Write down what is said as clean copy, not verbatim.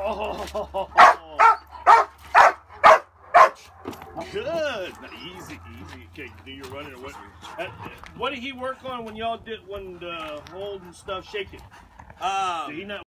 Oh. Good. Easy. Okay, do your running or what? What did he work on when y'all did the hold and stuff? Shaking. Did he not?